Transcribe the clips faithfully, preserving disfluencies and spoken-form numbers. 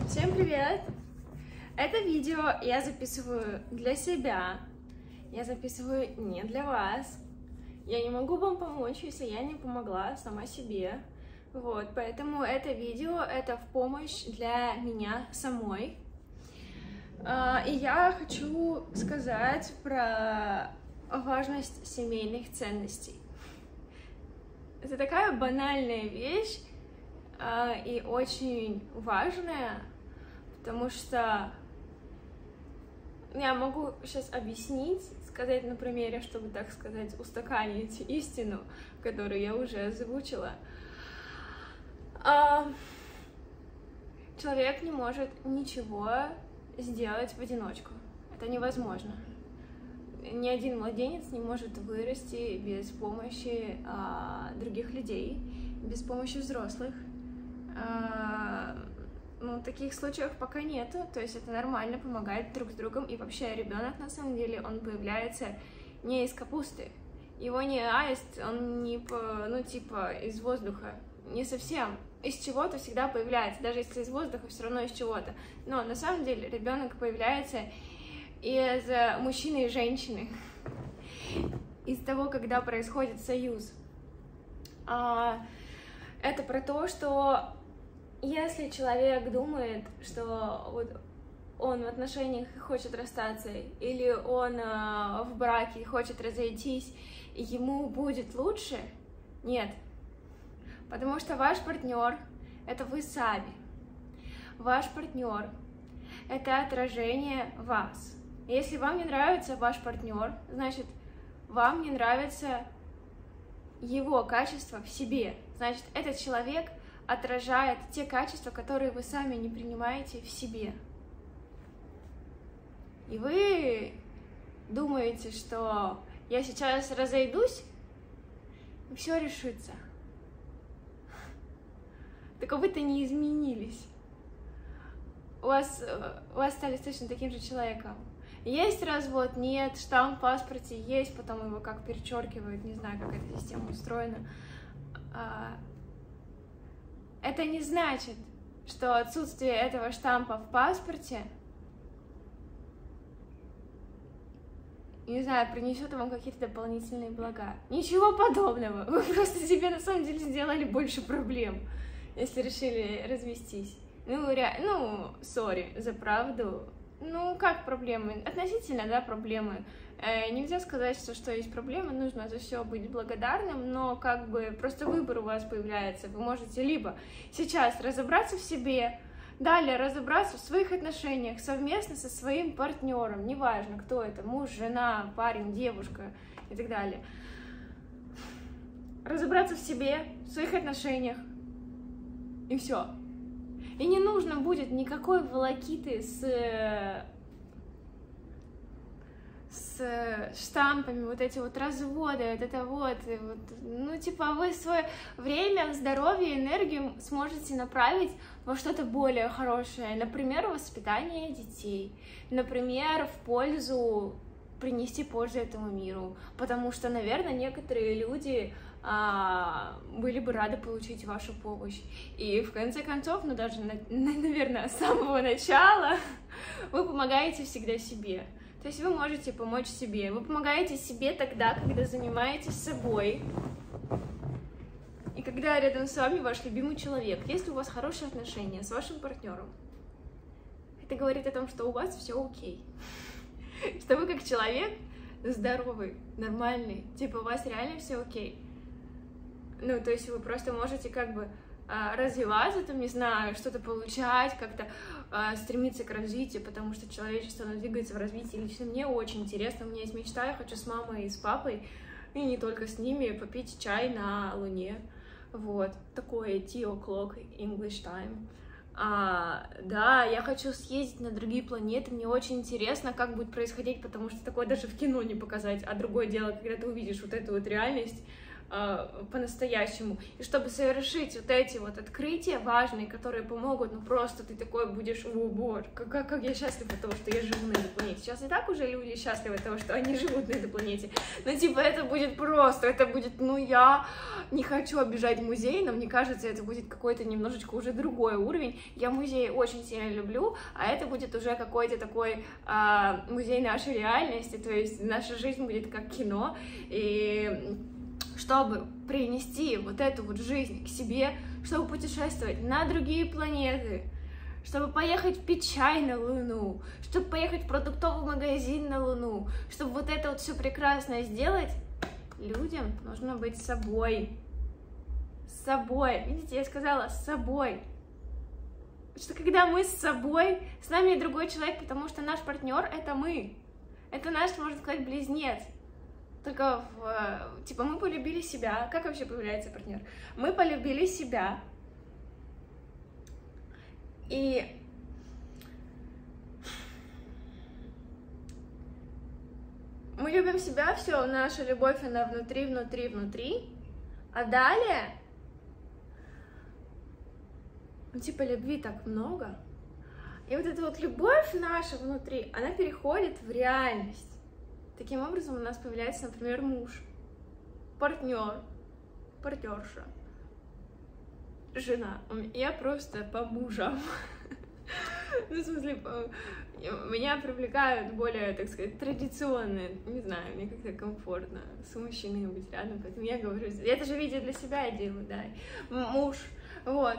Всем привет! Это видео я записываю для себя, я записываю не для вас. Я не могу вам помочь, если я не помогла сама себе. Вот, поэтому это видео, это в помощь для меня самой. И я хочу сказать про важность семейных ценностей. Это такая банальная вещь и очень важная, потому что я могу сейчас объяснить, сказать на примере, чтобы, так сказать, устаканить истину, которую я уже озвучила. Человек не может ничего сделать в одиночку. Это невозможно. Ни один младенец не может вырасти без помощи а, других людей, без помощи взрослых. А, ну, таких случаев пока нету, то есть это нормально, помогать друг с другом. И вообще ребенок, на самом деле, он появляется не из капусты. Его не аист, он не, по, ну, типа, из воздуха. Не совсем. Из чего-то всегда появляется, даже если из воздуха, все равно из чего-то. Но на самом деле ребенок появляется из мужчины и женщины, из того, когда происходит союз. Это про то, что если человек думает, что вот он в отношениях хочет расстаться, или он в браке хочет разойтись, и ему будет лучше, нет. Потому что ваш партнер — это вы сами. Ваш партнер — это отражение вас. Если вам не нравится ваш партнер, значит, вам не нравится его качество в себе. Значит, этот человек отражает те качества, которые вы сами не принимаете в себе. И вы думаете, что я сейчас разойдусь, и все решится. Так вы-то не изменились. У вас, у вас стали точно таким же человеком. Есть развод? Нет. Штамп в паспорте есть, потом его как перечеркивают, не знаю, как эта система устроена. Это не значит, что отсутствие этого штампа в паспорте, не знаю, принесет вам какие-то дополнительные блага. Ничего подобного. Вы просто себе на самом деле сделали больше проблем, если решили развестись. Ну, ре... ну, сори за правду. Ну, как проблемы? Относительно, да, проблемы. Э, нельзя сказать, что, что есть проблемы, нужно за все быть благодарным, но как бы просто выбор у вас появляется. Вы можете либо сейчас разобраться в себе, далее разобраться в своих отношениях совместно со своим партнером, неважно, кто это, муж, жена, парень, девушка и так далее. Разобраться в себе, в своих отношениях, и все. И не нужно будет никакой волокиты с, с штампами, вот эти вот разводы, вот это вот, вот. Ну, типа, вы свое время, здоровье, энергию сможете направить во что-то более хорошее. Например, воспитание детей. Например, в пользу, принести пользу этому миру. Потому что, наверное, некоторые люди А, были бы рады получить вашу помощь. И в конце концов, ну даже, на, наверное, с самого начала вы помогаете всегда себе. То есть вы можете помочь себе. Вы помогаете себе тогда, когда занимаетесь собой. И когда рядом с вами ваш любимый человек. Если у вас хорошие отношения с вашим партнером, это говорит о том, что у вас все окей. Что вы как человек здоровый, нормальный. Типа у вас реально все окей. Ну, то есть вы просто можете как бы развиваться, там, не знаю, что-то получать, как-то э, стремиться к развитию, потому что человечество, оно двигается в развитии. Лично мне очень интересно, у меня есть мечта, я хочу с мамой и с папой, и не только с ними, попить чай на Луне. Вот, такое tea o'clock English time. А, да, я хочу съездить на другие планеты, мне очень интересно, как будет происходить, потому что такое даже в кино не показать, а другое дело, когда ты увидишь вот эту вот реальность, э, по-настоящему. И чтобы совершить вот эти вот открытия важные, которые помогут, ну просто ты такой будешь, о боже, как, как, как я счастлив от того, что я живу на этой планете. Сейчас и так уже люди счастливы от того, что они живут на этой планете. Но типа это будет просто, это будет, ну я не хочу обижать музей, но мне кажется, это будет какой-то немножечко уже другой уровень. Я музей очень сильно люблю, а это будет уже какой-то такой э, музей нашей реальности, то есть наша жизнь будет как кино, и чтобы принести вот эту вот жизнь к себе, чтобы путешествовать на другие планеты, чтобы поехать в Печай на Луну, чтобы поехать в продуктовый магазин на Луну, чтобы вот это вот все прекрасное сделать, людям нужно быть собой. С собой. Видите, я сказала с собой. Что когда мы с собой, с нами и другой человек, потому что наш партнер это мы. Это наш, можно сказать, близнец. Только, в, типа, мы полюбили себя. Как вообще появляется партнер? Мы полюбили себя. И мы любим себя, все, наша любовь, она внутри, внутри, внутри. А далее, ну, типа, любви так много. И вот эта вот любовь наша внутри, она переходит в реальность. Таким образом у нас появляется, например, муж, партнер, партнерша, жена. Я просто по мужам. Ну, в смысле, меня привлекают более, так сказать, традиционные, не знаю, мне как-то комфортно с мужчиной быть рядом, поэтому я говорю, это же видео для себя я делаю, да, муж, вот.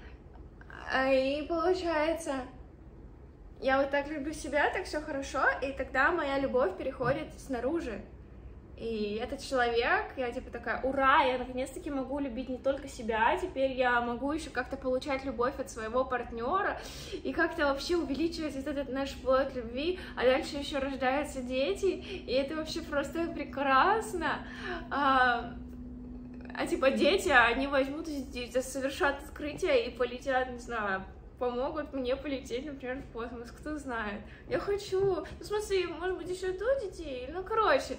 И получается, я вот так люблю себя, так все хорошо, и тогда моя любовь переходит снаружи. И этот человек, я типа такая, ура, я наконец-таки могу любить не только себя, теперь я могу еще как-то получать любовь от своего партнера и как-то вообще увеличивать вот этот наш плод любви, а дальше еще рождаются дети, и это вообще просто прекрасно. А, а типа дети, они возьмут, совершат открытие и полетят, не знаю, помогут мне полететь, например, в космос, кто знает. Я хочу, ну, в смысле, может быть, еще до детей, ну, короче.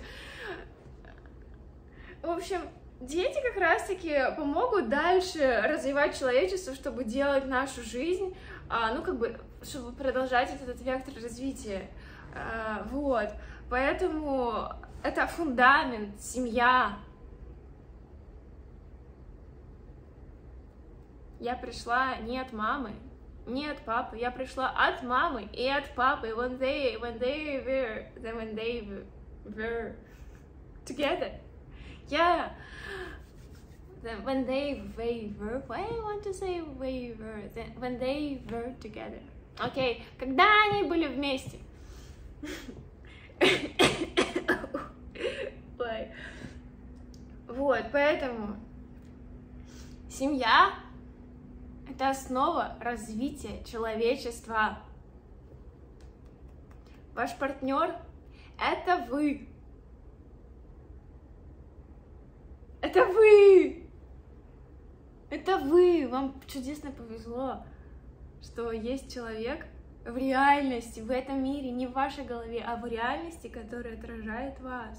В общем, дети как раз-таки помогут дальше развивать человечество, чтобы делать нашу жизнь, ну, как бы, чтобы продолжать этот вектор развития. Вот, поэтому это фундамент, семья. Я пришла не от мамы, не от папы, я пришла от мамы и от папы. When they, when they were, when they were together, yeah. When they, they were, why I want to say we were, when they were together. Окей, okay. Когда они были вместе. Вот, поэтому семья — это основа развития человечества. Ваш партнер — это вы. Это вы. Это вы. Вам чудесно повезло, что есть человек в реальности, в этом мире, не в вашей голове, а в реальности, который отражает вас.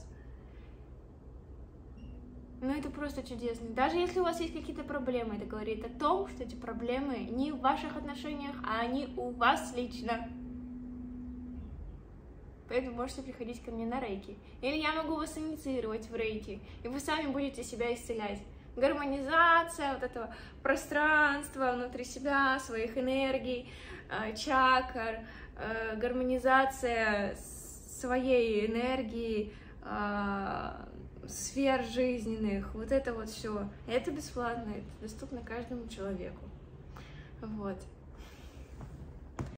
Ну, это просто чудесно. Даже если у вас есть какие-то проблемы, это говорит о том, что эти проблемы не в ваших отношениях, а они у вас лично. Поэтому можете приходить ко мне на рейки. Или я могу вас инициировать в рейки, и вы сами будете себя исцелять. Гармонизация вот этого пространства внутри себя, своих энергий, чакр, гармонизация своей энергии, сфер жизненных, вот это вот все. Это бесплатно, это доступно каждому человеку. Вот.